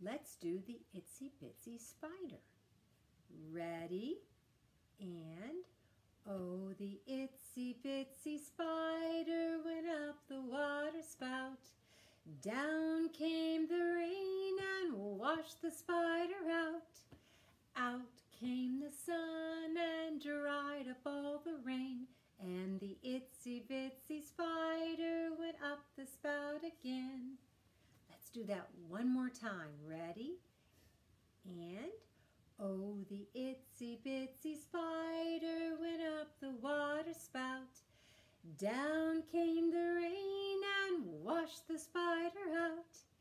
Let's do the Itsy Bitsy spider. Ready? And oh, the itsy bitsy spider went up the water spout. Down came the rain and washed the spider out. Out came the sun and dried up all the rain. And the itsy bitsy spider went up the spout again. Let's do that one more time. Ready? And oh, the itsy bitsy spider went up the water spout. Down came the rain and washed the spider out.